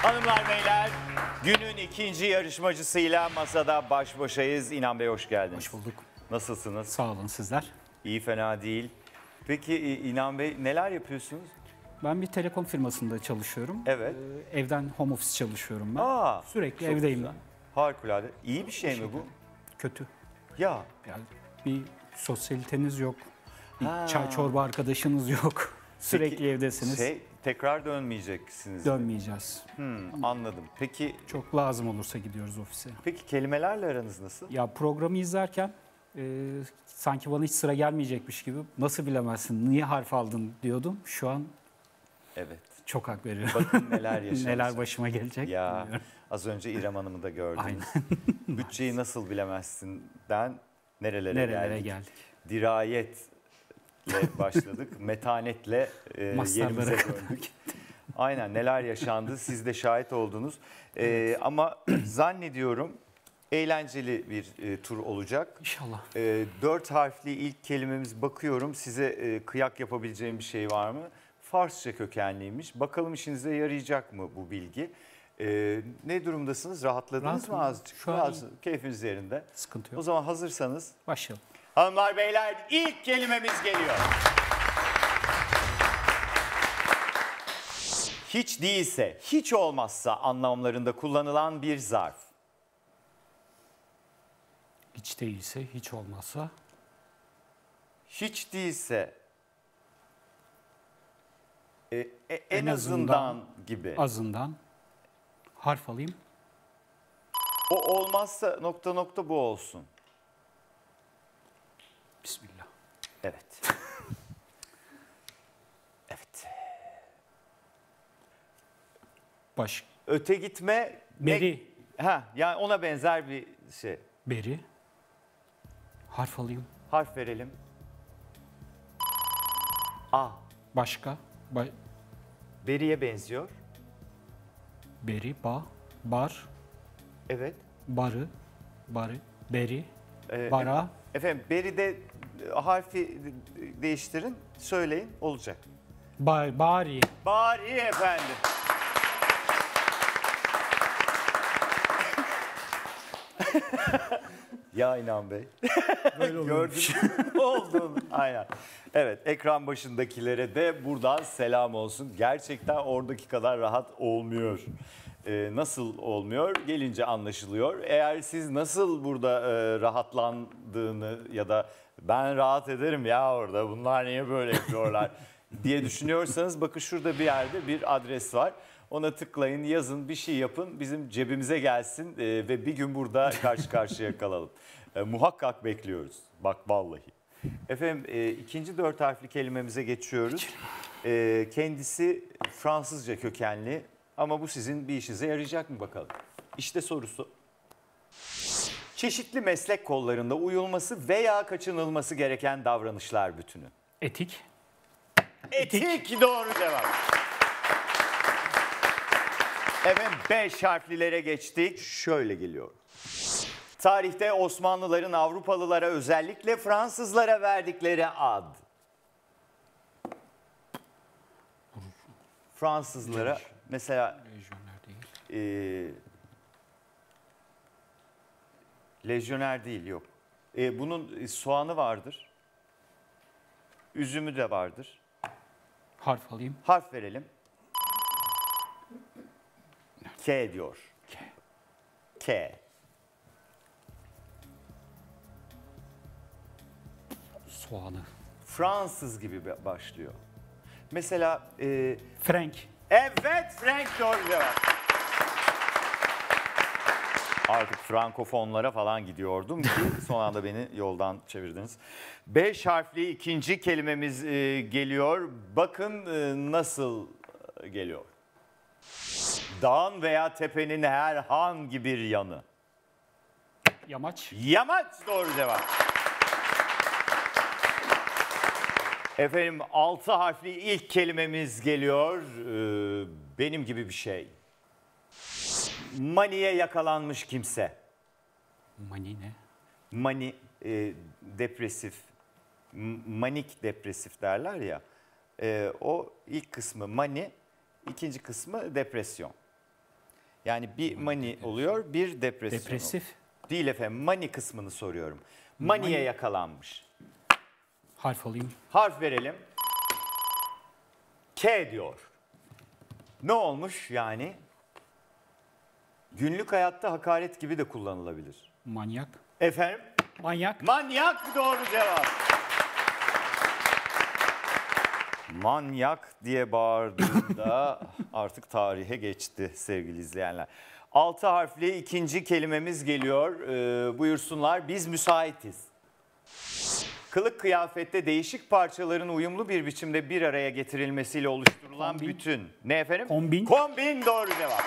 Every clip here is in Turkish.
Hanımlar beyler, günün ikinci yarışmacısıyla masada baş başayız. İnan Bey hoş geldiniz. Hoş bulduk. Nasılsınız? Sağ olun, sizler. İyi, fena değil. Peki İnan Bey neler yapıyorsunuz? Ben bir telekom firmasında çalışıyorum. Evet. Evden home office çalışıyorum ben. Aa, Sürekli çok evdeyim güzel. ben. Harikulade. İyi bir şey mi bu? Kötü. Ya. Yani bir sosyaliteniz yok. Bir Ha. çay çorba arkadaşınız yok. Sürekli Peki, evdesiniz. tekrar dönmeyeceksiniz. Dönmeyeceğiz. Anladım. Çok lazım olursa gidiyoruz ofise. Peki kelimelerle aranız nasıl? Ya programı izlerken sanki bana hiç sıra gelmeyecekmiş gibi nasıl bilemezsin, niye harf aldın diyordum. Şu an Evet. çok hak veriyorum. Bakın neler yaşamış. Neler başıma gelecek Ya bilmiyorum. az önce İrem Hanım'ı da gördünüz. Aynen. Bütçeyi nasıl bilemezsinden nerelere geldik. Dirayetle başladık. Metanetle Mastarlara yerimize kadar döndük. Aynen, neler yaşandı siz de şahit oldunuz. Ama zannediyorum eğlenceli bir tur olacak. İnşallah. 4 harfli ilk kelimemiz, bakıyorum size kıyak yapabileceğim bir şey var mı? Farsça kökenliymiş. Bakalım işinize yarayacak mı bu bilgi? Ne durumdasınız? Rahatladınız mı azıcık? Şu an Keyfiniz yerinde. Sıkıntı O yok. zaman hazırsanız Başlayalım. hanımlar beyler ilk kelimemiz geliyor. Hiç değilse, hiç olmazsa anlamlarında kullanılan bir zarf. Hiç değilse, hiç olmazsa. Hiç değilse, en En azından azından gibi. Azından. Harf alayım. O olmazsa nokta nokta bu olsun. Bismillah. Evet. Evet. Baş. Öte gitme. Beri. Yani ona benzer bir şey. Beri. Harf alayım. Harf verelim. A. Başka. Beriye benziyor. Beri. Bar. Evet. Barı. Beri. Ee, Bara. Efendim beride harfi değiştirin. Söyleyin, olacak. Bari. Bari efendim. Ya İnan Bey. Gördünüz mü? Ne olduğunu. Aynen. Evet, ekran başındakilere de buradan selam olsun. Gerçekten oradaki kadar rahat olmuyor. Nasıl olmuyor? Gelince anlaşılıyor. Eğer siz nasıl burada rahatlandığını ya da ben rahat ederim ya orada, bunlar niye böyle yapıyorlar diye düşünüyorsanız, bakın şurada bir yerde bir adres var. Ona tıklayın, yazın, bir şey yapın, bizim cebimize gelsin ve bir gün burada karşı karşıya kalalım. Muhakkak bekliyoruz. Bak vallahi. Efendim ikinci 4 harfli kelimemize geçiyoruz. Kendisi Fransızca kökenli ama bu sizin bir işinize yarayacak mı bakalım? İşte sorusu. Çeşitli meslek kollarında uyulması veya kaçınılması gereken davranışlar bütünü. Etik. Etik doğru cevap. Efendim 5 harflilere geçtik. Şöyle geliyor. Tarihte Osmanlıların Avrupalılara, özellikle Fransızlara verdikleri ad. Fransızlara mesela Lejyoner değil. lejyoner değil, yok. Bunun soğanı vardır. Üzümü de vardır. Harf alayım. Harf verelim. K diyor. K. Soğanı. Fransız gibi başlıyor. Mesela Frank. evet, Frank doğru cevap. Artık frankofonlara falan gidiyordum ki son anda beni yoldan çevirdiniz. 5 harfli ikinci kelimemiz geliyor. Bakın nasıl geliyor. Dağın veya tepenin herhangi bir yanı. Yamaç. Yamaç doğru cevap. Efendim 6 harfli ilk kelimemiz geliyor. Benim gibi bir şey. Maniye yakalanmış kimse. Mani ne? Mani depresif, manik depresif derler ya. O ilk kısmı mani, ikinci kısmı depresyon. Yani bir mani oluyor, bir depresyon Depresif. oluyor. Değil efendim, mani kısmını soruyorum. Maniye yakalanmış. Harf alayım. Harf verelim. K diyor. Ne olmuş yani? Günlük hayatta hakaret gibi de kullanılabilir. Manyak. Efendim? Manyak. Manyak doğru cevap. Manyak diye bağırdığında artık tarihe geçti sevgili izleyenler. 6 harfli ikinci kelimemiz geliyor. Buyursunlar. Biz müsaitiz. Kılık kıyafette değişik parçaların uyumlu bir biçimde bir araya getirilmesiyle oluşturulan Kombin. bütün. Ne efendim? Kombin. Kombin doğru cevap.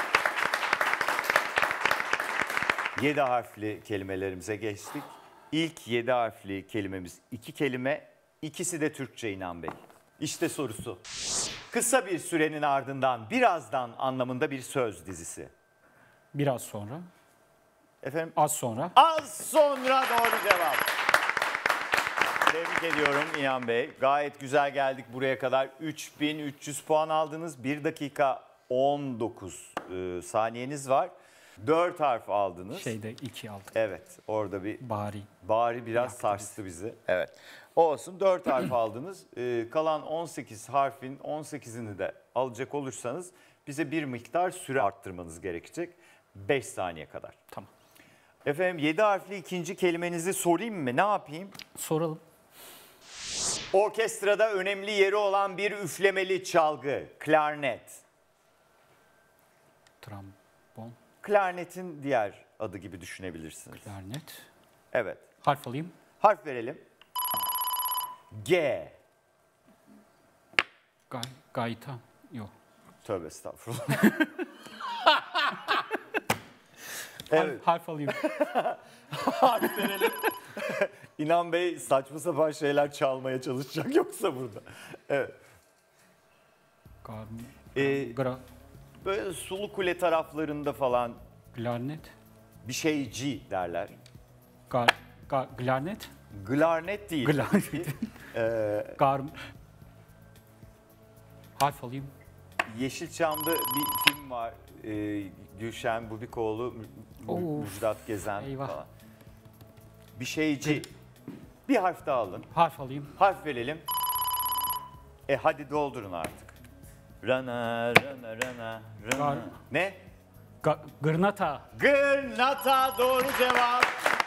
7 harfli kelimelerimize geçtik. İlk 7 harfli kelimemiz 2 kelime. İkisi de Türkçe İnan Bey. İşte sorusu. Kısa bir sürenin ardından birazdan anlamında bir söz dizisi. Biraz sonra. Efendim? Az sonra. Az sonra doğru cevap. Tebrik ediyorum İnan Bey. Gayet güzel geldik buraya kadar. 3300 puan aldınız. 1 dakika 19 saniyeniz var. 4 harf aldınız. Şeyde 2 aldık. Evet, orada bir Bari. bari biraz sarstı bizi. Evet. Olsun 4 harf aldınız. Kalan 18 harfin 18'ini de alacak olursanız bize bir miktar süre arttırmanız gerekecek. 5 saniye kadar. Tamam. Efendim 7 harfli ikinci kelimenizi sorayım mı? Ne yapayım? Soralım. Orkestrada önemli yeri olan bir üflemeli çalgı. Klarnet. Trombon. Klarnetin diğer adı gibi düşünebilirsiniz. Klarnet. Evet. Harf alayım. Harf verelim. G. Gayta. Yok. Tövbe estağfurullah. Harf alayım. Harf verelim. İnan Bey saçma sapan şeyler çalmaya çalışacak yoksa burada. Evet. Böyle Sulu Kule taraflarında falan Klarnet. bir şeyci derler. Klarnet. Klarnet değil. Klarnet. Harf alayım. Yeşilçam'da bir film var. Gülşen Bubikoğlu, Müjdat Gezen Eyvah. falan. Bir şeyci. Bir harf daha alın. Harf alayım. Harf verelim. Hadi doldurun artık. Rana, rana, rana, rana. Ne? Gırnata. Gırnata doğru cevap.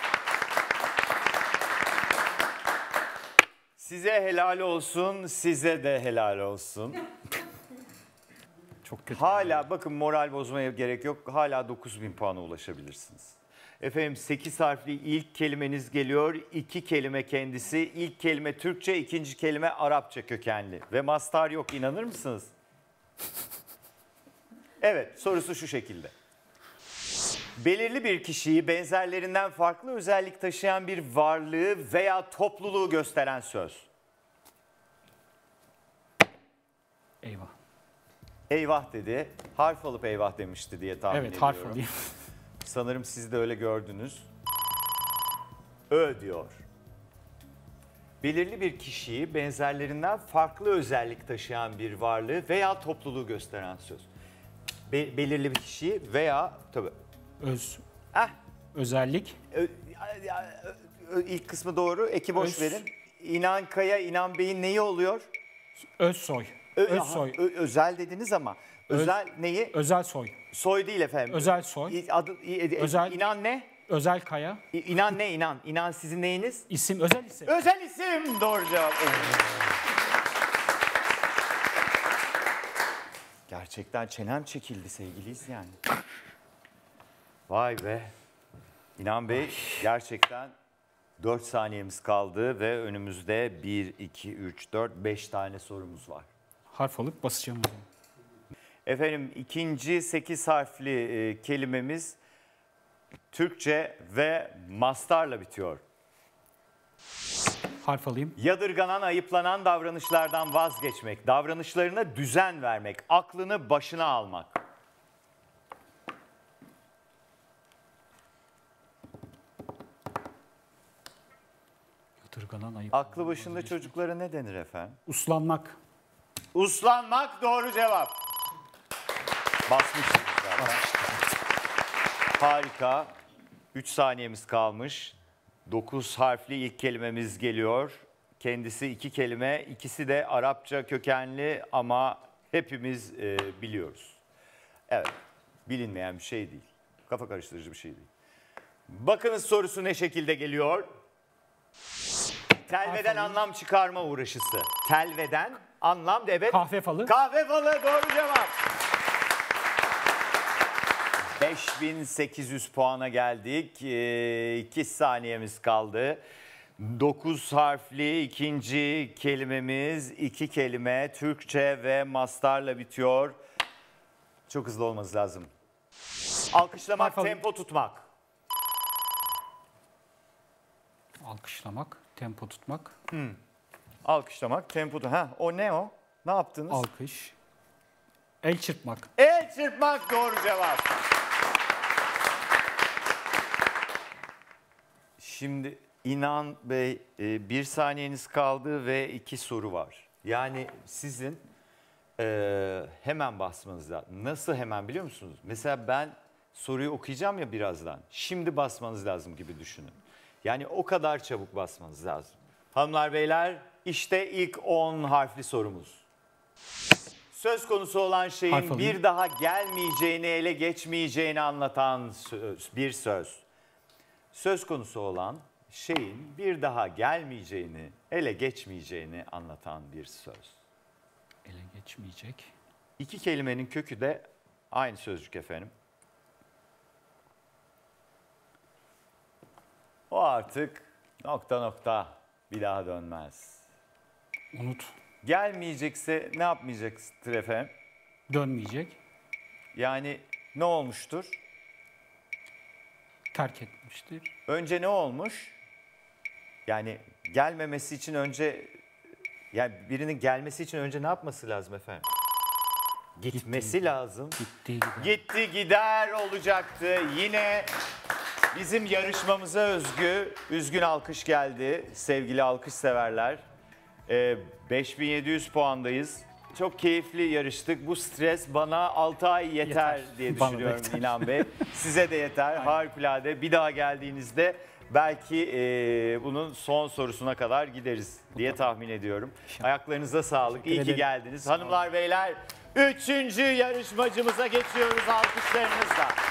Size helal olsun, size de helal olsun. Çok kötü. Hala bakın moral bozmaya gerek yok. Hala 9000 puana ulaşabilirsiniz. Efendim 8 harfli ilk kelimeniz geliyor. 2 kelime kendisi. İlk kelime Türkçe, ikinci kelime Arapça kökenli. Ve mastar yok, inanır mısınız? Evet, sorusu şu şekilde. Belirli bir kişiyi benzerlerinden farklı özellik taşıyan bir varlığı veya topluluğu gösteren söz. Eyvah. Eyvah dedi. Harf alıp eyvah demişti diye tahmin ediyorum. Evet, harf alayım. Sanırım siz de öyle gördünüz. Ö diyor. Belirli bir kişiyi benzerlerinden farklı özellik taşıyan bir varlığı veya topluluğu gösteren söz. Belirli bir kişiyi veya tabii. Özellik. İlk kısmı doğru. Eki boş verin. İnan Kaya, İnan Bey'in neyi oluyor? Özsoy. Özsoy. Özel dediniz ama. Özel neyi? Özel soy. Soy değil efendim. Özel soy. Özel. İnan ne? Özel Kaya. İnan ne inan? İnan sizin neyiniz? İsim, özel isim. Özel isim. Doğru cevap. Gerçekten çenem çekildi sevgili izleyenler. Vay be. İnan Bey gerçekten 4 saniyemiz kaldı ve önümüzde 1, 2, 3, 4, 5 tane sorumuz var. Harf alıp basacağım. Efendim ikinci 8 harfli kelimemiz Türkçe ve mastarla bitiyor. Harf alayım. Yadırganan, ayıplanan davranışlardan vazgeçmek, davranışlarına düzen vermek, aklını başına almak. Yadırganan, ayıp. Aklı başında çocuklara ne denir efendim? Uslanmak. Uslanmak doğru cevap. Basmıştık zaten. Harika. 3 saniyemiz kalmış. 9 harfli ilk kelimemiz geliyor. Kendisi 2 kelime. İkisi de Arapça kökenli ama hepimiz biliyoruz. Evet. Bilinmeyen bir şey değil. Kafa karıştırıcı bir şey değil. Bakınız sorusu ne şekilde geliyor? Telveden anlam çıkarma uğraşısı. Telveden anlam, evet. Kahve falı. Kahve falı, doğru cevap. 5800 puana geldik. 2 saniyemiz kaldı. 9 harfli ikinci kelimemiz 2 kelime. Türkçe ve mastarla bitiyor. Çok hızlı olması lazım. Alkışlamak, tempo tutmak. Alkışlamak, tempo tutmak. Alkışlamak, tempo tutmak. O ne o? Ne yaptınız? Alkış. El çırpmak. El çırpmak, doğru cevap. Şimdi İnan Bey, 1 saniyeniz kaldı ve 2 soru var. Yani sizin hemen basmanız lazım. Nasıl hemen biliyor musunuz? Mesela ben soruyu okuyacağım ya birazdan. Şimdi basmanız lazım gibi düşünün. Yani o kadar çabuk basmanız lazım. Hanımlar beyler, işte ilk 10 harfli sorumuz. Söz konusu olan şeyin bir daha gelmeyeceğini, ele geçmeyeceğini anlatan bir söz. Söz konusu olan şeyin bir daha gelmeyeceğini, ele geçmeyeceğini anlatan bir söz. Ele geçmeyecek. 2 kelimenin kökü de aynı sözcük efendim. O artık nokta bir daha dönmez. Unut. Gelmeyecekse ne yapmayacaktır efendim? Dönmeyecek. Yani ne olmuştur? Terk etmiştir. Önce ne olmuş? Yani gelmemesi için önce, yani birinin gelmesi için önce ne yapması lazım efendim? Gitmesi lazım. Gitti gider. Gitti gider olacaktı. Yine bizim yarışmamıza özgü üzgün alkış geldi sevgili alkış severler. 5700 puandayız. Çok keyifli yarıştık. Bu stres bana 6 ay yeter diye düşünüyorum yeter. İnan Bey. Size de yeter. Harikulade. Bir daha geldiğinizde belki bunun son sorusuna kadar gideriz diye tahmin ediyorum. Ayaklarınıza sağlık. İyi ki geldiniz. Hanımlar beyler, 3. yarışmacımıza geçiyoruz alkışlarınızla.